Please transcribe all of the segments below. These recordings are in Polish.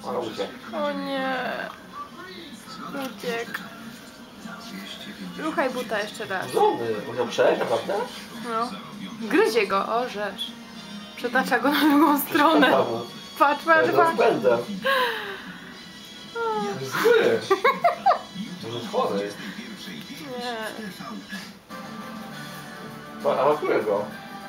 O nie. Uciekł. Ruchaj buta jeszcze raz. Musiał przejść, naprawdę? No. Gryzie go, o rzecz. Przetacza go na drugą stronę. Patrz, patrz, patrz. Będę. Zły. Może jest chory. Nie. Awakuję go.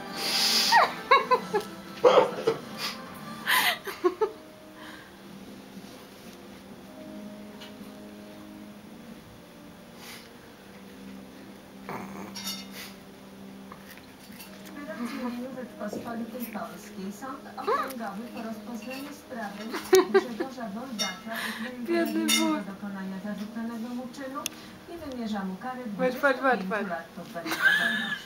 Rzeczpospolitej Polskiej Sąd Okręgowy po rozpoznaniu sprawy Grzegorza Bordacza uznał do dokonania zarzuconego mu czynu i wymierza mu karę 25 lat pozbawienia wolności.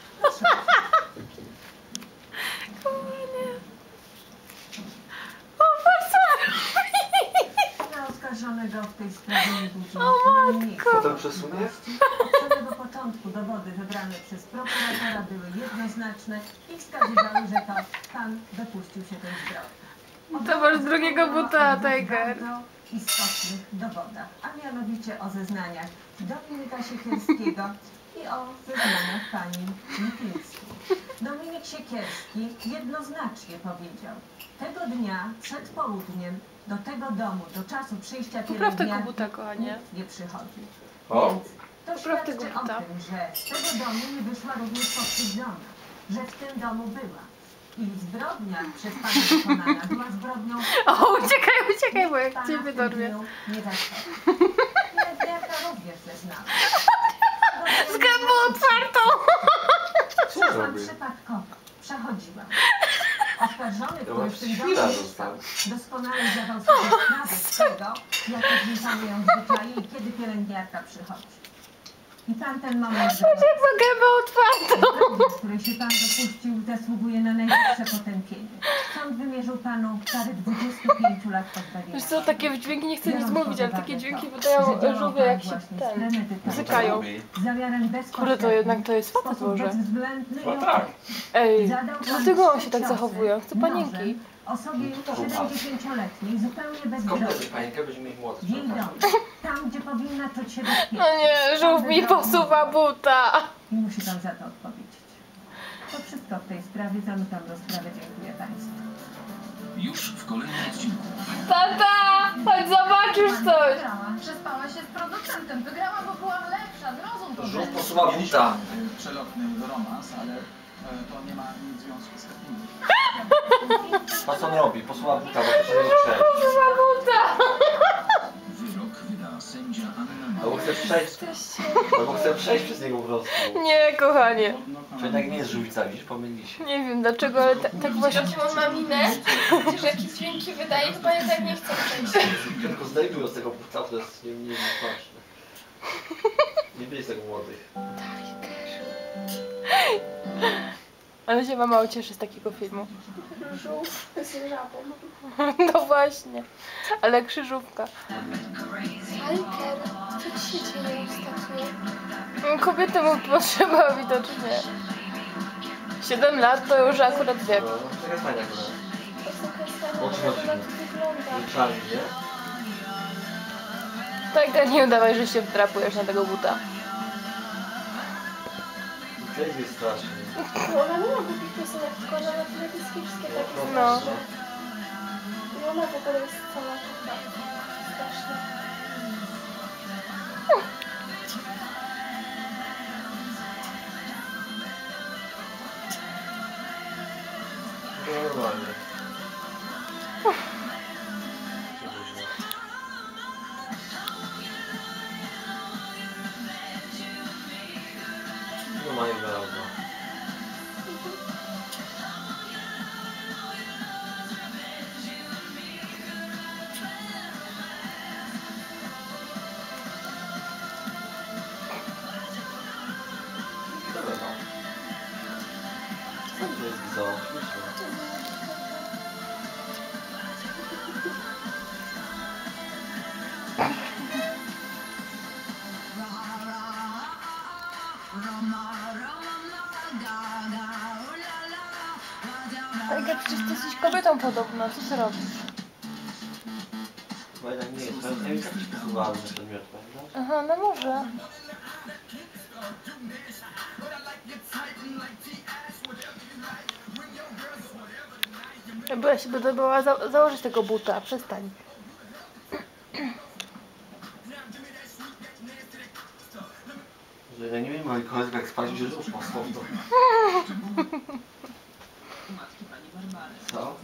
Na oskarżonego w tej sprawie nie budzi nic. Potem przesunie? Od samego początku dowody wybrane przez prokuratora były jednoznaczne i wskazywały, że to pan dopuścił się tej zbrodni. To masz z drugiego buta, Tiger. W istotnych dowodach, a mianowicie o zeznaniach Dominika Siekierskiego i o zeznaniach pani Lipińskiej. Dominik Siekierski jednoznacznie powiedział: tego dnia przed południem do tego domu do czasu przyjścia pielęgniarki nikt nie przychodzi. Więc to świadczy o tym, że z tego domu nie wyszła również pokrzywdzona, że w tym domu była. I zbrodnia przez pana dokonana była zbrodnią... O, uciekaj, uciekaj, bo jak ciebie dorwie. Nie zachodzi. Pielęgniarka również zeznała. Z gębą otwartą! Przeszłam przypadkowo. Przechodziłam. Oskarżony, który w tym domu mieszkał, doskonale zdawał sobie sprawę z tego, jakie w nim panują zwyczaje i kiedy pielęgniarka przychodzi. I pan ten moment... Patrz, jak ma gębę otwartą! ...której się pan dopuścił, zasługuje na najwyższe potępienie. Sąd wymierzył panu karę 25 lat pozbawienia. Wiesz co, takie dźwięki, nie chcę nic mówić, ale takie dźwięki wydają żółwie, jak się bzykają. Kurde, to jednak to jest facet może. No tak. Ej, dlaczego on się tak zachowuje? Chce panienki. Osobie 70-letniej, zupełnie bezbronnej. W jej domu, tam gdzie powinna czuć się bezpiecznie. No nie, żółw mi posuwa buta. I musi pan za to odpowiedzieć. To wszystko w tej sprawie. Zamykam rozprawę. Dziękuję państwu. Już w kolejnym odcinku. Tata, chodź zobaczysz coś. Przespała się z producentem. Wygrałam, bo byłam lepsza. Zrozum to. Żółw posuwa buta. Przelotny romans, ale to nie ma nic związku z Katniną. A co on robi? Posuwa buta, bo to się nie przejść. Posuwa buta. Wyrok wyda sędzia Anna Albo chce przejść. Albo chce przejść przez niego po prostu. Nie, kochanie. To jednak nie jest żółwica, widzisz? Pomyli się. Nie wiem dlaczego, ale tak właśnie... Jaką ma minę, że jakieś dźwięki wydaje, chyba jednak nie chcę przejść. Tylko zdejmują z tego buta, to jest nie ważne. Nie byli tak młodych. Ale się mama ucieszy z takiego filmu. Żółw z żabą. No właśnie. Ale krzyżówka. Tiger, co ci się dzieje ostatnio? Kobiety mu potrzeba widocznie. 7 lat to już akurat wiek. No, taka fajna gra. To jest taka sama, wygląda. Czarny, nie? Tak, nie udawaj, że się wdrapujesz na tego buta. Klejs jest straszny. No, ona nie ma głupich piosenek, tylko ona ma telewizyjskie wszystkie takie No. straszne. I ona w ogóle jest cała taka straszna. No normalnie. Normalnie wygląda. Co to jest za śmieszne? Tak, jak przecież ty jesteś kobietą podobna, co ty robisz? chyba jednak nie jest. To jest taki uważny przedmiot, prawda? Aha, no może. Bo ja się będę bała założyć tego buta, przestań. Że ja nie wiem, moi koledzy jak spać, że już posłał to. Matki pani Barbary. Co?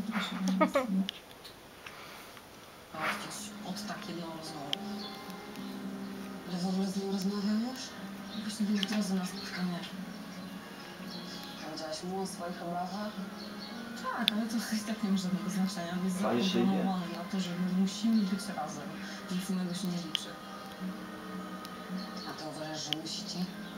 Od takiego rozmowy. Ale w ogóle z nim rozmawiam już? Właśnie byli w drodze na spotkanie. Powiedziałaś mu o swoich obawach? Tak, ale to jest tak nie ma żadnego znaczenia. Jest Pani szyję. zaprogramowany na to, że my musimy być razem. Nic innego się nie liczy. A ty uważasz, że musicie?